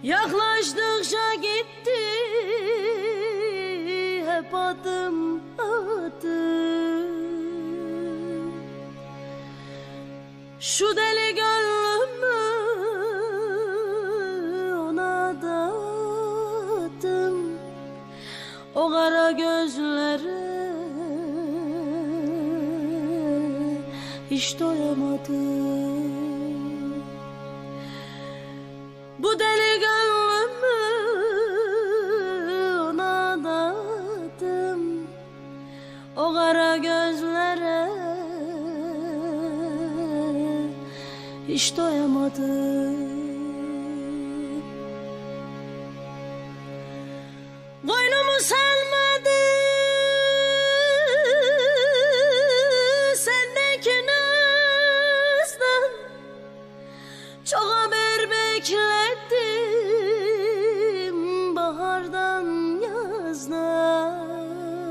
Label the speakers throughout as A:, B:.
A: Yaklaştıkça gitti hep adım adım. Şu deli gönlümü ona dağıttım. O kara gözlere hiç doyamadım. Bu deli gönlümü ona dağıttım. O kara gözlere hiç doyamadım. Boynumu salmadı sendeki nazdan. Çok haber bekledim bahardan yazdan.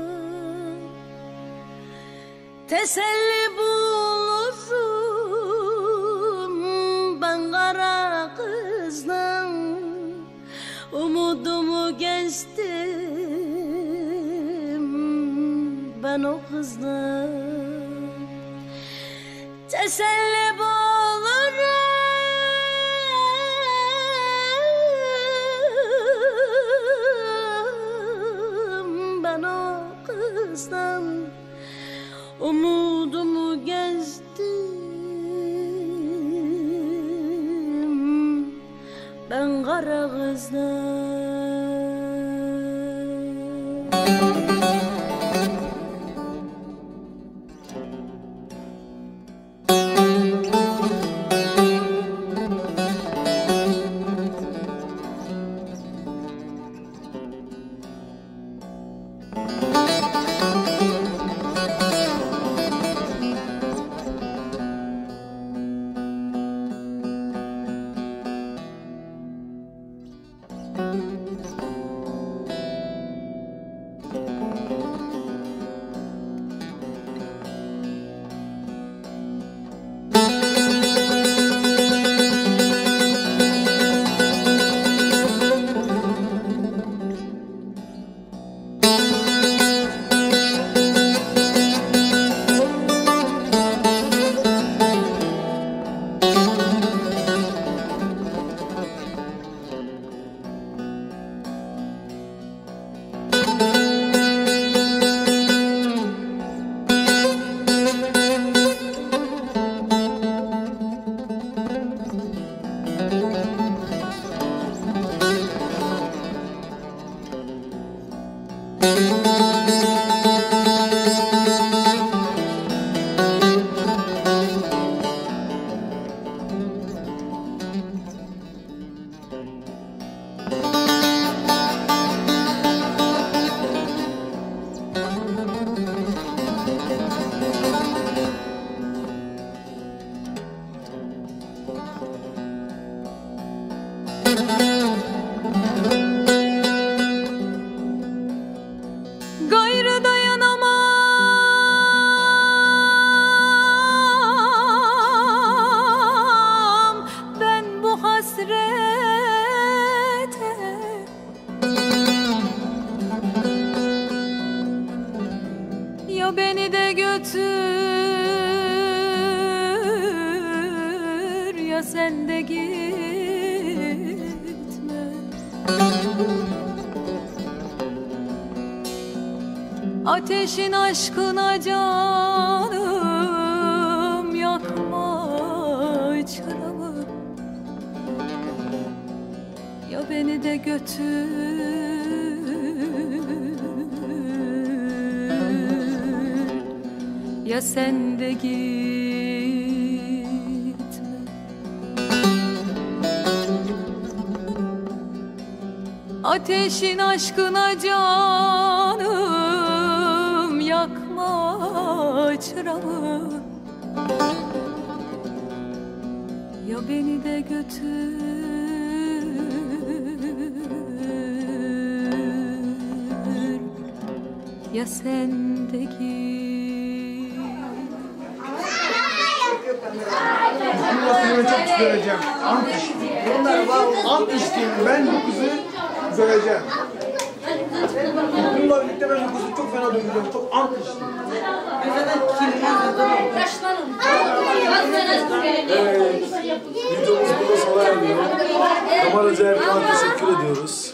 A: Teselli bulurum ben kara kızdan. Umudumu gezdim ben o kızdan. Teselli bulurum ben o kızdan. Umudumu gezdim ben kara kızdan. Gayrı dayanamam ben bu hasrete. Ya beni de götür ya sen de gitme. Ateşin aşkına canım yakma çıramı. Ya beni de götür ya sen de gitme. Ateşin aşkına canım yakma çıramı. Ya beni de götür ya sen de git.
B: Bu seni çok döveceğim. Ant içtim. Ant içtim. Ben bu kızı döveceğim. Bununla birlikte ben bu kızı çok fena döveceğim. Çok ant içtim.
C: Evet, videomuz burada sona eriyor. Kameracı Erkan'a teşekkür ediyoruz.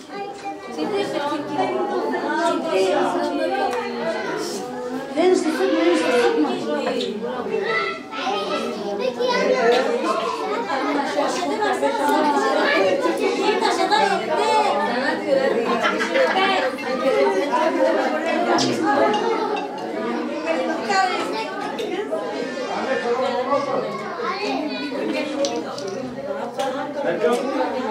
C: Erkan.